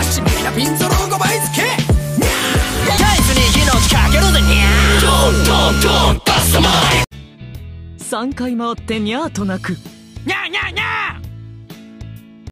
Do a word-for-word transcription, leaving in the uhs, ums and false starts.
ちみなピンゾロごばいつけタイプに命かけるぜにゃードンドンドンバストマイさんかい回ってにゃーと鳴くにゃーにゃーにゃー